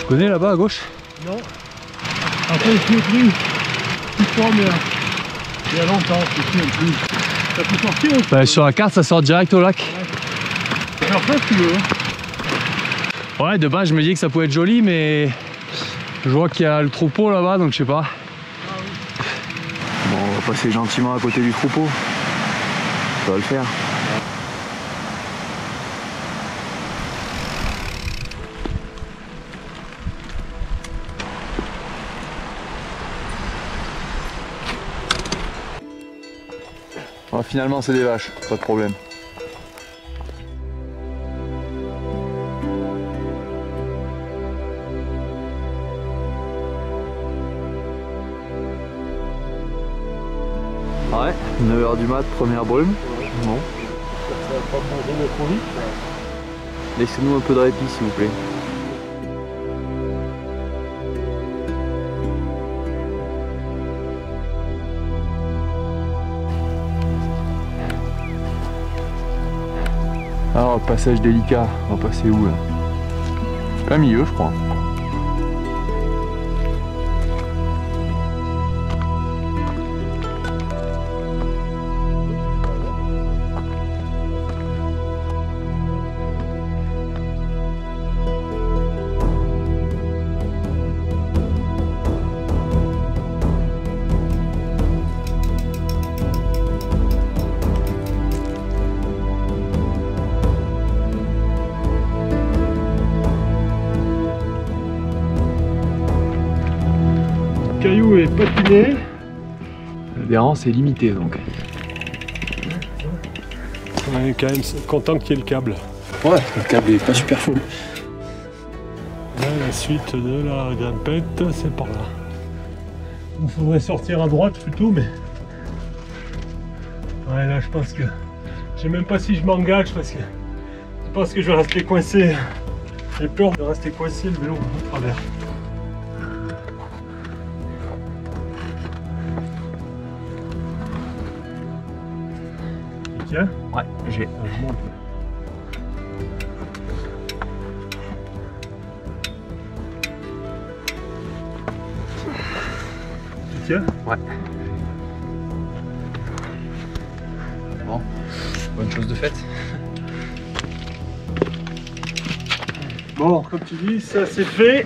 Tu connais là-bas à gauche? Non. Après, je l'ai pris. Tu tournes il y a longtemps, je sais plus. Ça peut sortir aussi. Bah, sur la carte, ça sort direct au lac. Ouais. Faire ça si tu veux. Ouais, de base, je me dis que ça pouvait être joli, mais je vois qu'il y a le troupeau là-bas, donc je sais pas. Bon, on va passer gentiment à côté du troupeau. Ça va le faire. Bon, finalement, c'est des vaches, pas de problème. Ouais, 9h du mat, première brume. Bon. Ça va pas manger trop vite. Laissez-nous un peu de répit s'il vous plaît. Alors, passage délicat, on va passer où là? Plein milieu, je crois. Le caillou est patiné. L'adhérence est limitée donc. On est quand même content qu'il y ait le câble. Ouais, le câble est pas super full. Là, la suite de la grimpette, c'est par là. Il faudrait sortir à droite plutôt, mais... Ouais, là, je pense que... Je sais même pas si je m'engage parce que... Je pense que je vais rester coincé. J'ai peur de rester coincé le vélo à travers. Tiens. Ouais, j'ai. Je monte. Tu tiens? Ouais. Bon, bonne chose de faite. Bon, comme tu dis, ça c'est fait.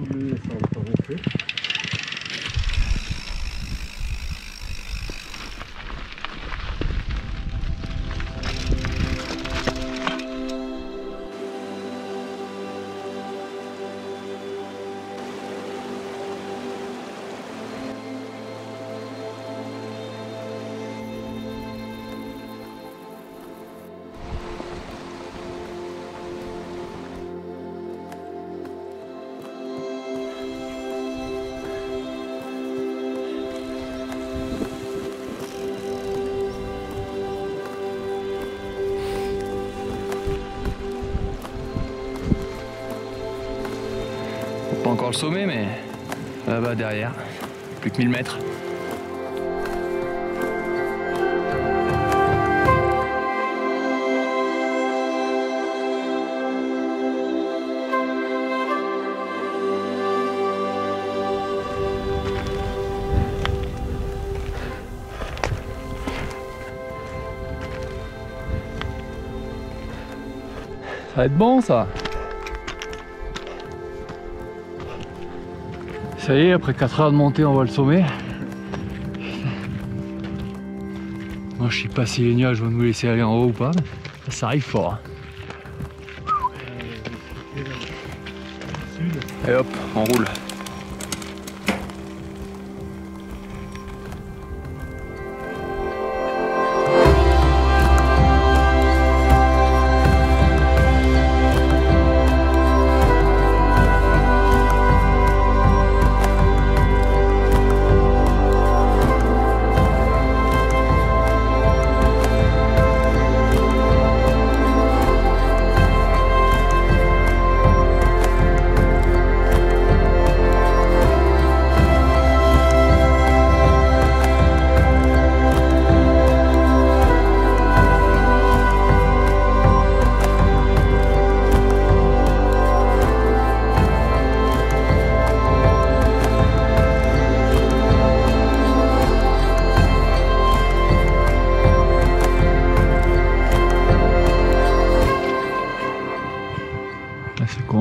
Pas encore le sommet, mais là-bas derrière, plus que 1000 mètres. Ça va être bon ça. Ça y est, après 4 heures de montée, on voit le sommet. Moi je sais pas si les nuages vont nous laisser aller en haut ou pas. Ça arrive fort. Et hop, on roule.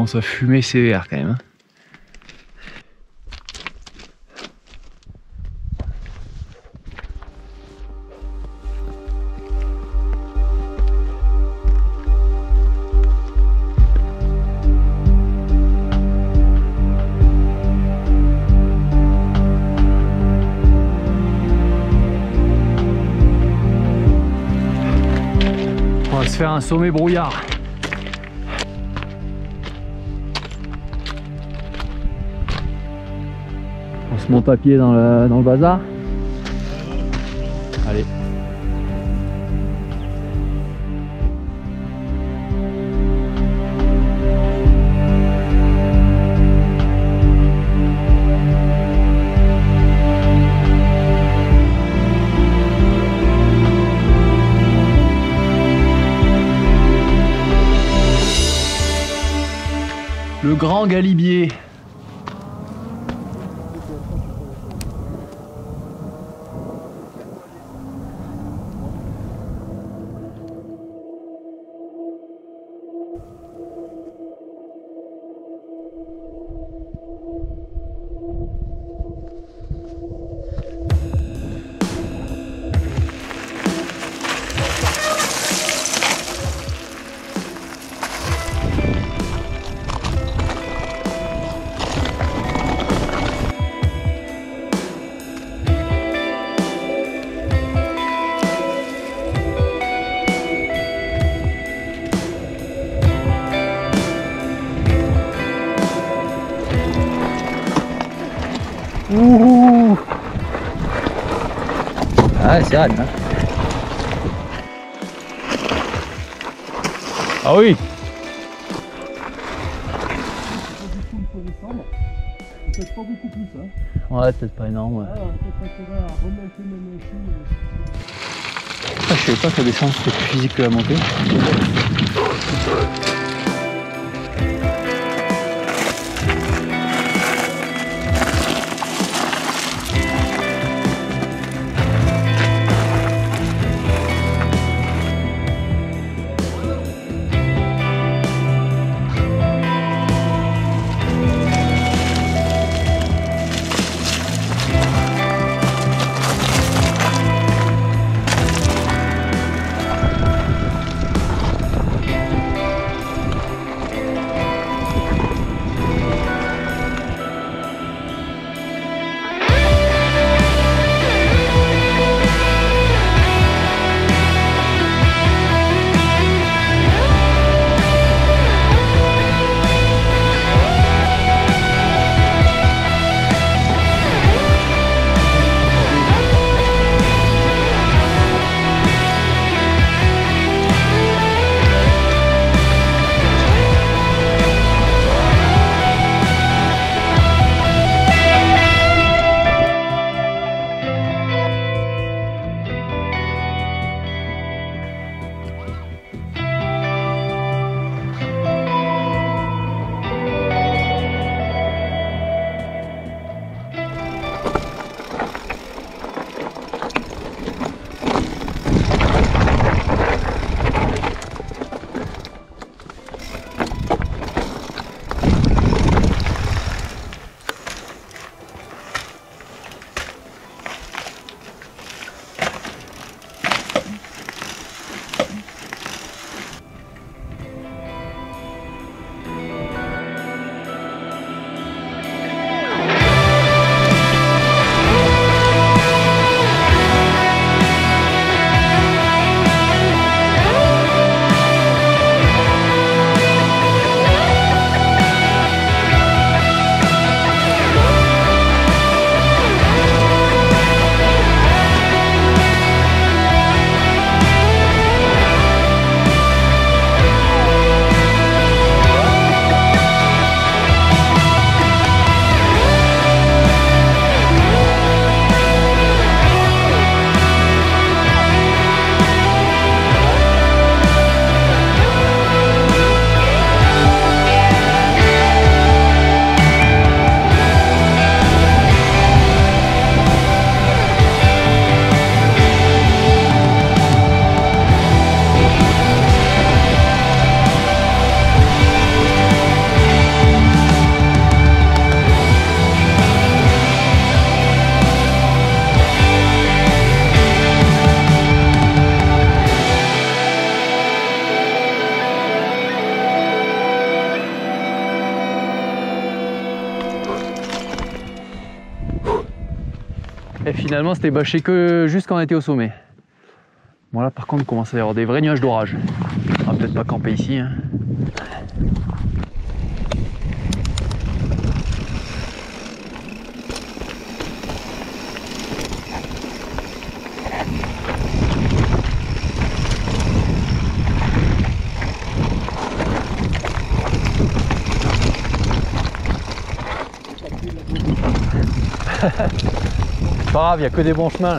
commence à fumer sévère quand même. Hein. On va se faire un sommet brouillard. On se monte à pied dans le bazar. Allez. Le grand galibier. Ouh. Ah c'est raide hein. Ah oui. Peut-être pas beaucoup plus hein. Ouais, peut-être pas énorme. Ouais. Ah, je savais pas que la descente c'était plus physique que la montée. finalement c'était bâché que juste quand on était au sommet. Bon là par contre il commence à y avoir des vrais nuages d'orage. On va peut-être pas camper ici. Hein. Pas grave, il n'y a que des bons chemins là.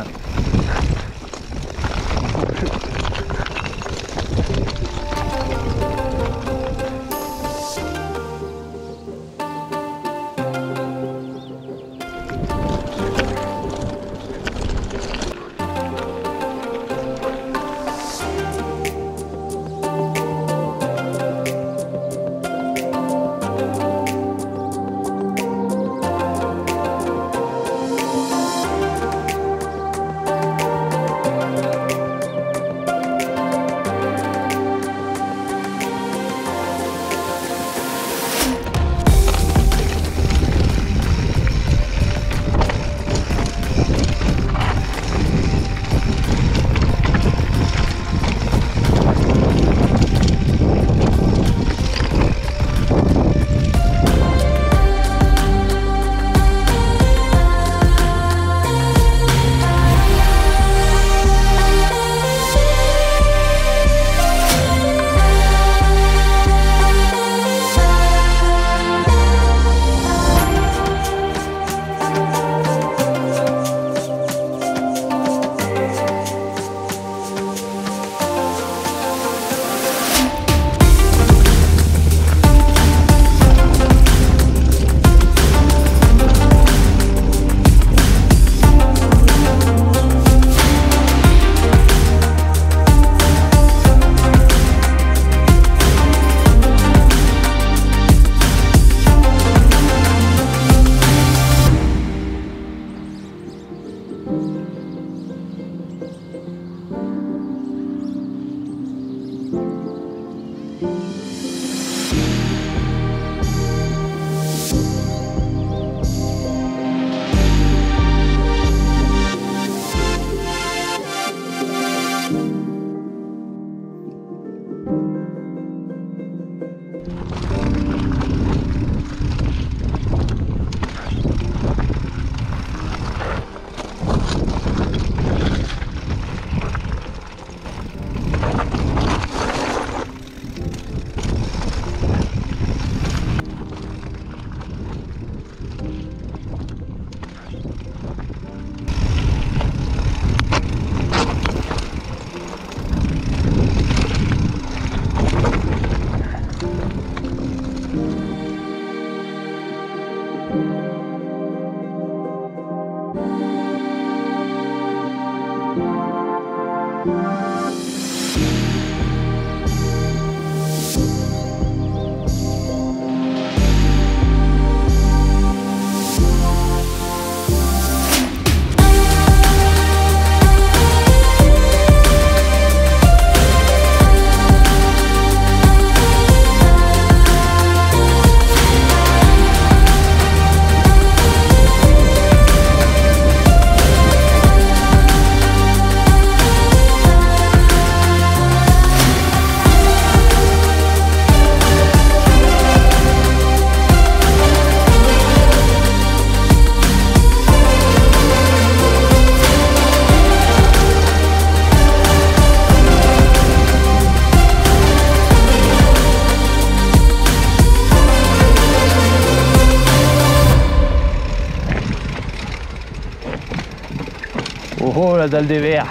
Oh la dalle des verres.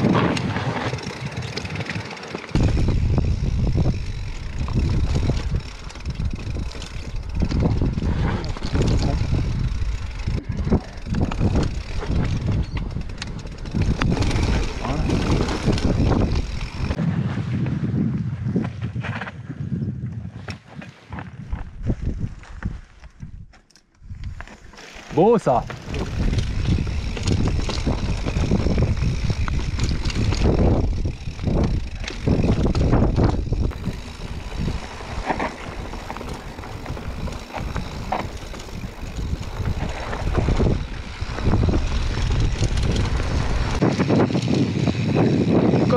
Beau ça.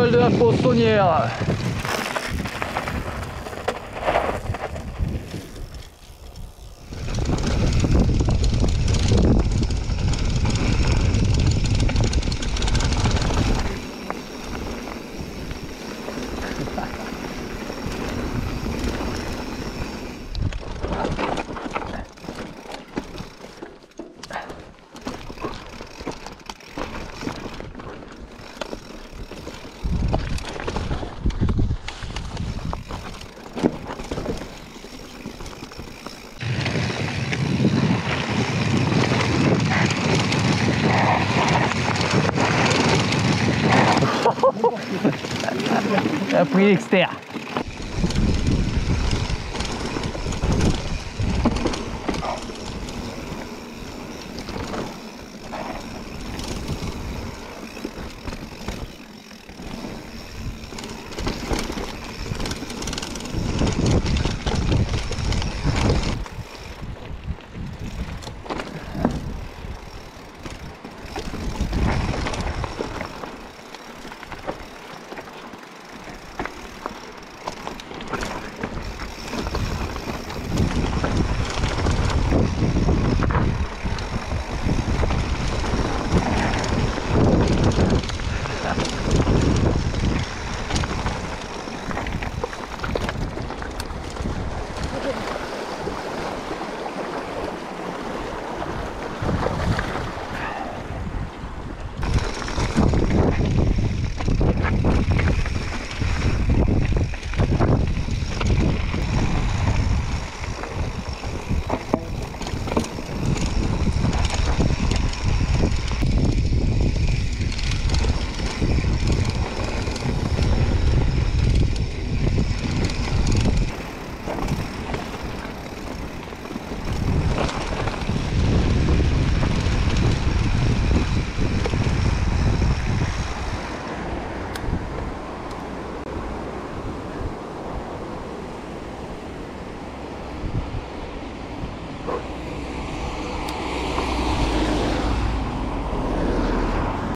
cheval de la poissonnière. Il a pris l'externe.